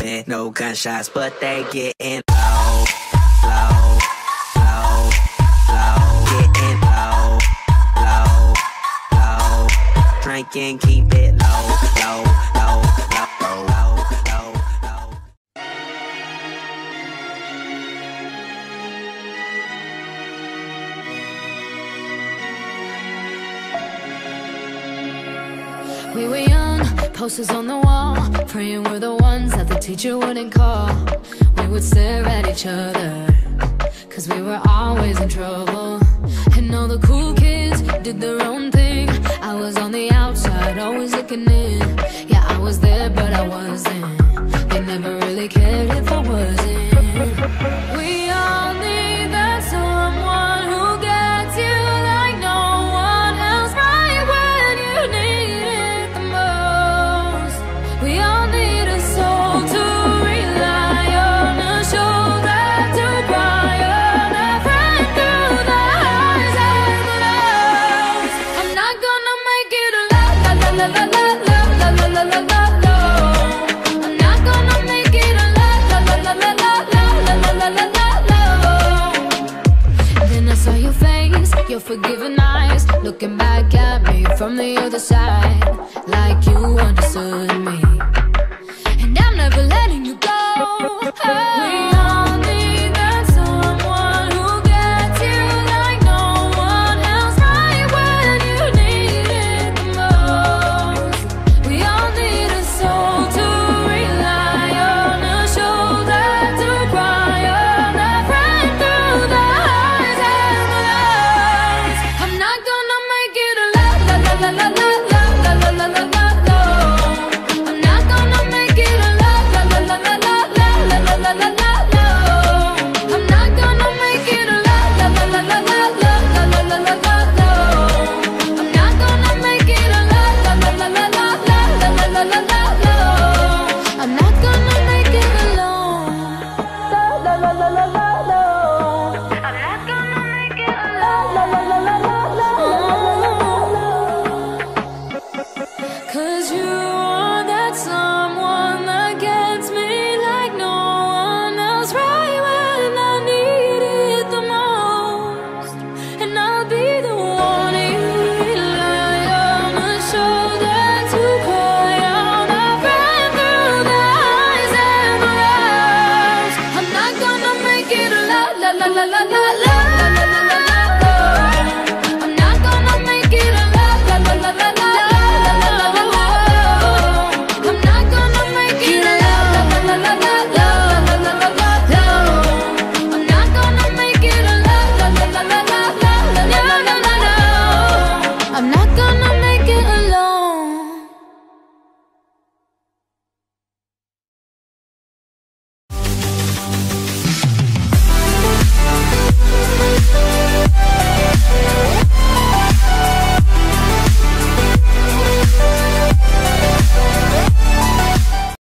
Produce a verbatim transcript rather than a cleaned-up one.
moving, no gunshots, but they getting low, low, low, low, getting low, low, low, drinking, keep it low, low, low, low, low, low, low. We were young, posters on the wall, praying we're the ones that the teacher wouldn't call. We would stare at each other, cause we were always in trouble. And all the cool kids did their own thing. I was on the outside, always looking in. Yeah, I was there, but I wasn't.